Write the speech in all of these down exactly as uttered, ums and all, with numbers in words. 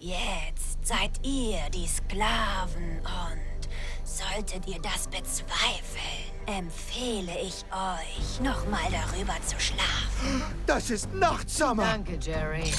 Jetzt seid ihr die Sklaven und solltet ihr das bezweifeln, empfehle ich euch, nochmal darüber zu schlafen. Das ist Nachtsommer. Danke, Jerry.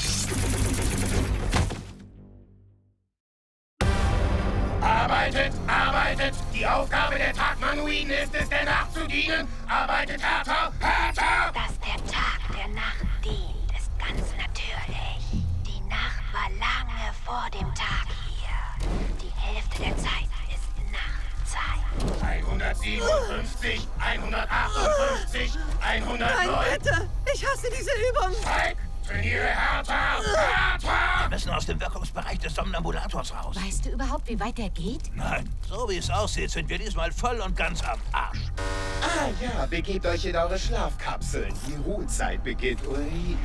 Arbeitet, arbeitet! Die Aufgabe der Tagmanuiden ist es, der Nacht zu dienen. Arbeitet härter, härter! Dass der Tag der Nacht dient, ist ganz natürlich. Die Nacht war lange vor dem Tag hier. Die Hälfte der Zeit ist Nachtzeit. hundertsiebenundfünfzig, hundertachtundfünfzig, hundertneun... Nein, bitte! Ich hasse diese Übung! Spike, trainiere härter, härter! Wir müssen aus dem Wirkungsbereich des Somnambulators raus. Weißt du überhaupt, wie weit der geht? Nein, so wie es aussieht, sind wir diesmal voll und ganz am Arsch. Ah ja, begebt euch in eure Schlafkapseln. Die Ruhezeit beginnt. Ui.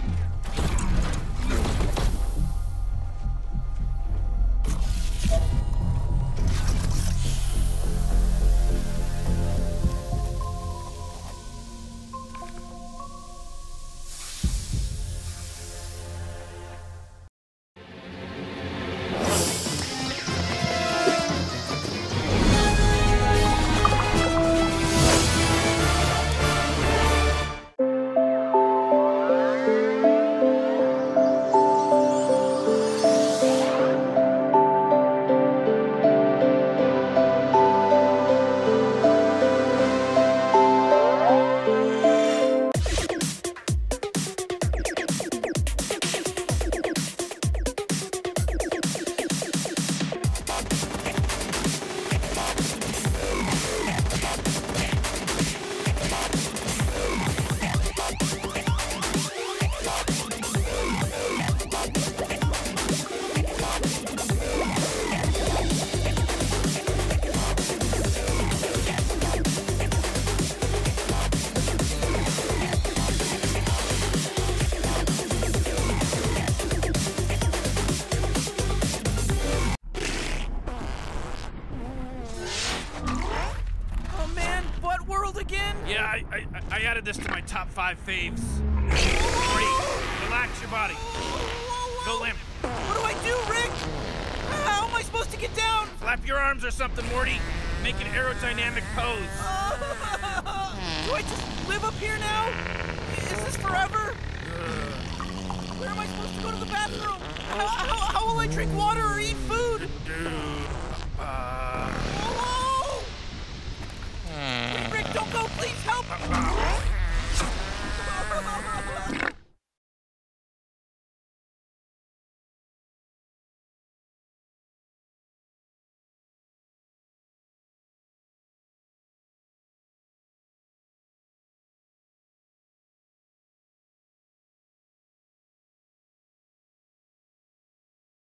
Yeah, I, I, I added this to my top five faves. Morty, relax your body. Go limp. What do I do, Rick? How am I supposed to get down? Flap your arms or something, Morty. Make an aerodynamic pose. Do I just live up here now? Is this forever? Where am I supposed to go to the bathroom? How, how, how will I drink water or eat food? Uh... Whoa! Wait, Rick, don't go! Please help!